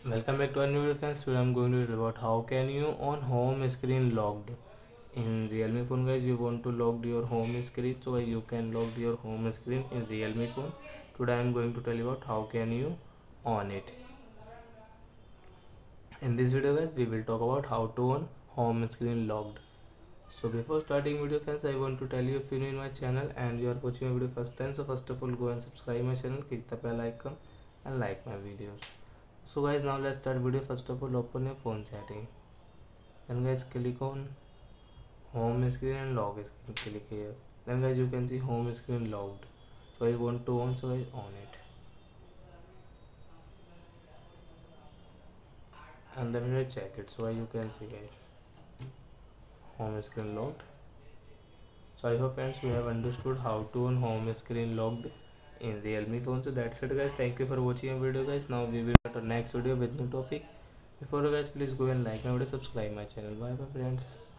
Welcome back to our new video friends. Today I'm going to tell about how can you on home screen locked. In Realme phone guys, you want to lock your home screen, so you can lock your home screen in Realme phone. Today I'm going to tell you about how can you on it. In this video guys, we will talk about how to on home screen locked. So before starting video friends, I want to tell you, if you are new in my channel and you are watching my video first time, so first of all go and subscribe my channel, click the bell icon and like my videos. So guys, now let's start video. First of all, open your phone setting, then guys click on home screen and lock screen, click here. Then guys you can see home screen locked, so I want to on, so I on it, and then guys check it. So you can see guys home screen locked. So I hope friends you have understood how to on home screen locked in Realme phone. So that's it guys, thank you for watching our video guys. Now we will start our next video with new topic. Before guys, please go and like my video, subscribe my channel. Bye bye friends.